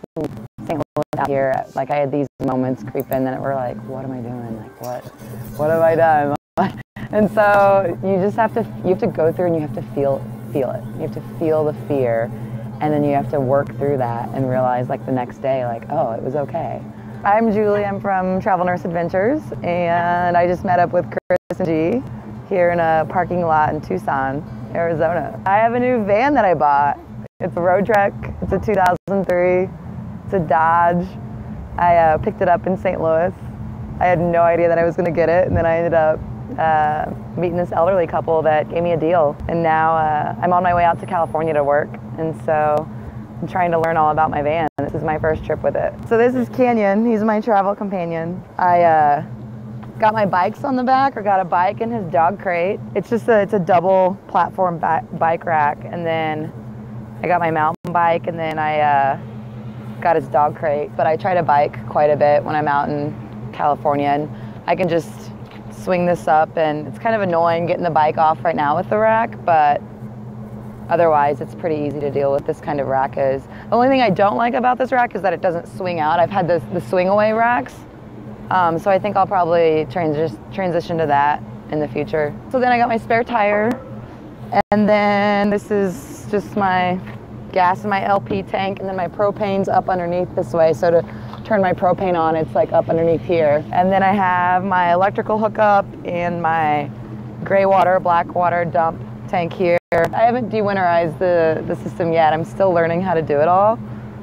St. Louis out here, like I had these moments creep in that were like, what am I doing? Like what have I done? And so you just have to go through and you have to feel it. You have to feel the fear, and then you have to work through that and realize like the next day, like, oh, it was okay. I'm Julie, I'm from Travel Nurse Adventures, and I just met up with Chris and G here in a parking lot in Tucson, Arizona. I have a new van that I bought. It's a road truck, it's a 2003, it's a Dodge. I picked it up in St. Louis. I had no idea that I was gonna get it, and then I ended up meeting this elderly couple that gave me a deal. And now I'm on my way out to California to work, and so I'm trying to learn all about my van. This is my first trip with it. So this is Canyon, he's my travel companion. I got my bikes on the back, or got a bike and his dog crate. It's a double platform bike rack, and then I got my mountain bike, and then I got his dog crate. But I try to bike quite a bit when I'm out in California, and I can just swing this up, and it's kind of annoying getting the bike off right now with the rack, but otherwise it's pretty easy to deal with. This kind of rack is. The only thing I don't like about this rack is that it doesn't swing out. I've had the swing away racks, so I think I'll probably transition to that in the future. So then I got my spare tire, and then this is just my gas in my LP tank, and then my propane's up underneath this way, so to turn my propane on, it's like up underneath here. And then I have my electrical hookup and my gray water, black water dump tank here. I haven't dewinterized the system yet. I'm still learning how to do it all.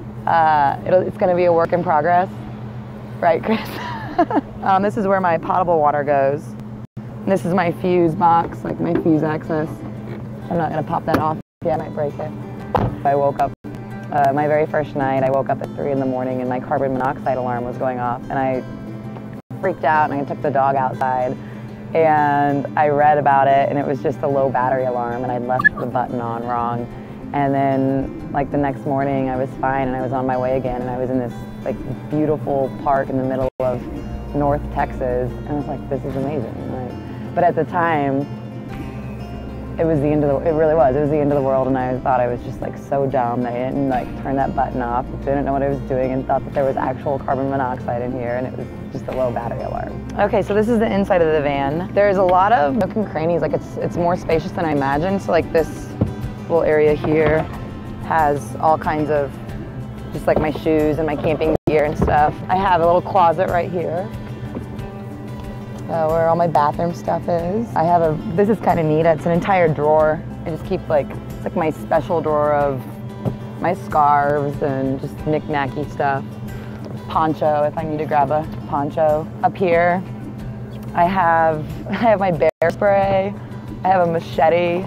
It's gonna be a work in progress. Right, Chris? This is where my potable water goes. And this is my fuse box, like my fuse access. I'm not gonna pop that off yet, I might break it. I woke up my very first night, I woke up at 3 in the morning and my carbon monoxide alarm was going off, and I freaked out and I took the dog outside and I read about it, and it was just a low battery alarm, and I'd left the button on wrong. And then like the next morning I was fine, and I was on my way again, and I was in this like beautiful park in the middle of North Texas, and I was like, this is amazing. Like, but at the time, it was the end of the, it really was. It was the end of the world, and I thought I was just like so dumb that I didn't like turn that button off, didn't know what I was doing, and thought that there was actual carbon monoxide in here, and it was just a low battery alarm. Okay, so this is the inside of the van. There's a lot of nook and crannies, like it's more spacious than I imagined. So like this little area here has all kinds of, just like my shoes and my camping gear and stuff. I have a little closet right here. Where all my bathroom stuff is. This is kind of neat, it's an entire drawer. I just keep it's like my special drawer of my scarves and just knick-knacky stuff. Poncho, if I need to grab a poncho. Up here, I have my bear spray, I have a machete,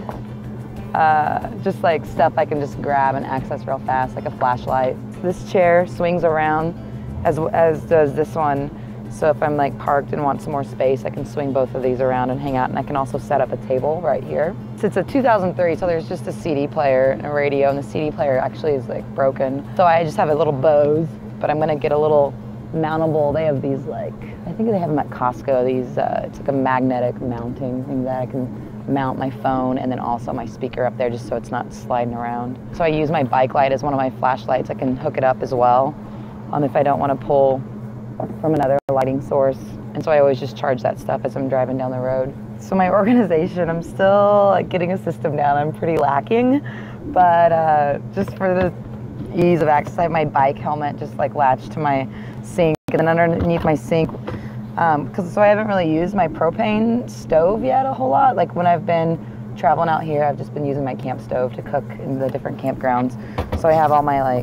just like stuff I can just grab and access real fast, like a flashlight. This chair swings around, as does this one. So if I'm like parked and want some more space, I can swing both of these around and hang out, and I can also set up a table right here. So it's a 2003, so there's just a CD player and a radio, and the CD player actually is like broken. So I just have a little Bose, but I'm gonna get a little mountable. They have these I think they have them at Costco, these, it's like a magnetic mounting thing that I can mount my phone and then also my speaker up there, just so it's not sliding around. So I use my bike light as one of my flashlights. I can hook it up as well if I don't want to pull from another lighting source. And so I always just charge that stuff as I'm driving down the road. So my organization, I'm still getting a system down. I'm pretty lacking, but just for the ease of access, I have my bike helmet just latched to my sink, and then underneath my sink, so I haven't really used my propane stove yet a whole lot. Like when I've been traveling out here, I've just been using my camp stove to cook in the different campgrounds. So I have all my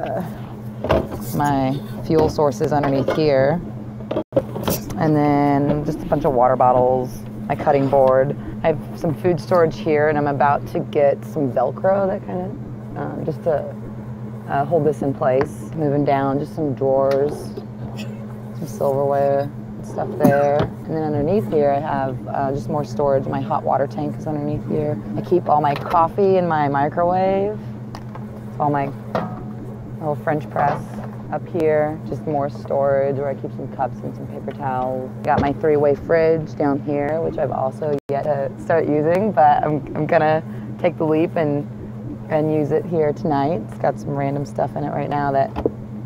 my fuel sources underneath here, and then just a bunch of water bottles, my cutting board. I have some food storage here, and I'm about to get some Velcro that kind of just to hold this in place. Moving down, just some drawers, some silverware and stuff there. And then underneath here I have just more storage. My hot water tank is underneath here. I keep all my coffee in my microwave. It's all my little French press up here, just more storage where I keep some cups and some paper towels. Got my 3-way fridge down here, which I've also yet to start using, but I'm gonna take the leap and use it here tonight. It's got some random stuff in it right now that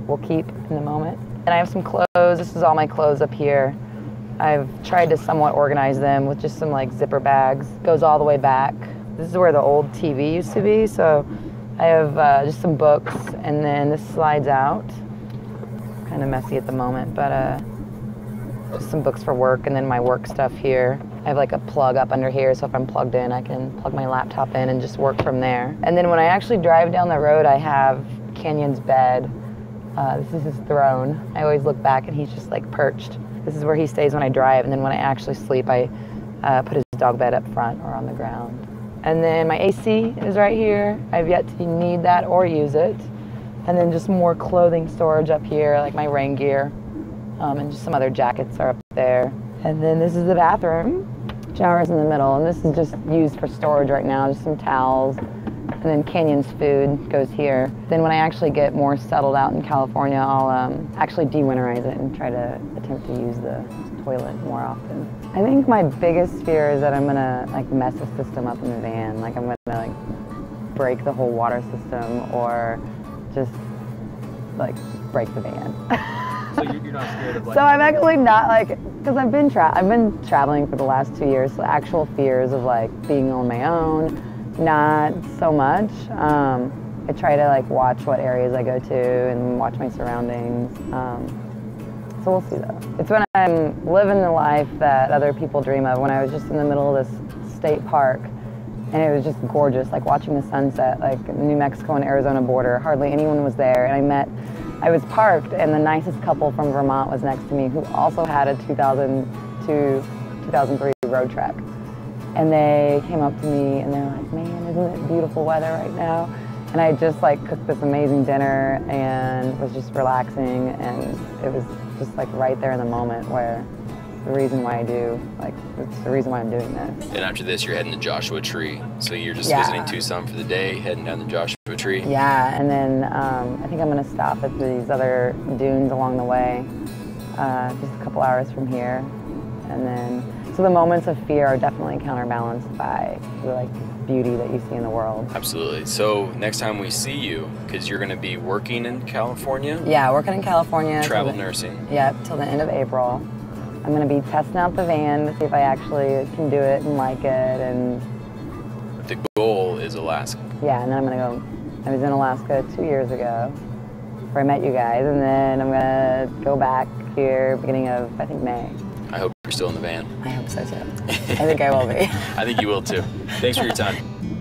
we'll keep in the moment. And I have some clothes. This is all my clothes up here. I've tried to somewhat organize them with just some like zipper bags. Goes all the way back. This is where the old TV used to be, so I have just some books, and then this slides out. Kind of messy at the moment, but just some books for work, and then my work stuff here. I have like a plug up under here, so if I'm plugged in, I can plug my laptop in and just work from there. And then when I actually drive down the road, I have Canyon's bed. This is his throne. I always look back and he's just like perched. This is where he stays when I drive, and then when I actually sleep, I put his dog bed up front or on the ground. And then my AC is right here. I've yet to need that or use it. And then just more clothing storage up here, like my rain gear, and just some other jackets are up there. And then this is the bathroom. Shower's in the middle, and this is just used for storage right now, just some towels. And then Canyon's food goes here. Then when I actually get more settled out in California, I'll actually de-winterize it and try to attempt to use the toilet more often. I think my biggest fear is that I'm gonna like mess the system up in the van. Like I'm gonna like break the whole water system or just like break the van. So you're not scared of like... So I'm actually not like, because I've been traveling for the last 2 years, so actual fears of like being on my own, not so much. I try to like watch what areas I go to and watch my surroundings. So we'll see though. It's when I'm living the life that other people dream of. When I was just in the middle of this state park, and it was just gorgeous, like watching the sunset, like New Mexico and Arizona border. Hardly anyone was there, and I was parked, and the nicest couple from Vermont was next to me, who also had a 2002, 2003 road trek. And they came up to me, and they're like, "Man, isn't it beautiful weather right now?" And I just like cooked this amazing dinner and was just relaxing, and it was just like right there in the moment where the reason why I do, like, it's the reason why I'm doing this. And after this, you're heading to Joshua Tree. So you're just visiting Tucson for the day, heading down the Joshua Tree. Yeah, and then I think I'm gonna stop at these other dunes along the way, just a couple hours from here. And then, so the moments of fear are definitely counterbalanced by the like beauty that you see in the world. Absolutely. So next time we see you, because you're gonna be working in California? Yeah, working in California. Travel nursing. Yep, till the end of April. I'm going to be testing out the van to see if I actually can do it and like it. And the goal is Alaska. Yeah, and then I'm going to go. I was in Alaska 2 years ago where I met you guys, and then I'm going to go back here beginning of, I think, May. I hope you're still in the van. I hope so too. I think I will be. I think you will too. Thanks for your time.